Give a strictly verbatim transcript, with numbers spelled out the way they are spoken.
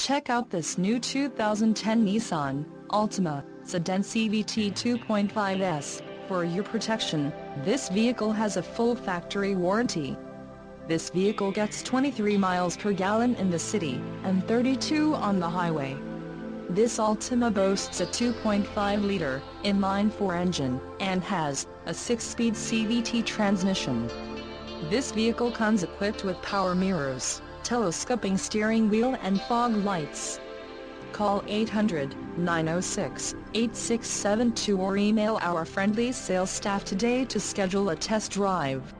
Check out this new two thousand ten Nissan Altima Sedan C V T two point five S. For your protection, this vehicle has a full factory warranty. This vehicle gets twenty-three miles per gallon in the city, and thirty-two on the highway. This Altima boasts a two point five liter inline-four engine, and has a six-speed C V T transmission. This vehicle comes equipped with power mirrors, telescoping steering wheel and fog lights. Call eight hundred, nine oh six, eight six seven two or email our friendly sales staff today to schedule a test drive.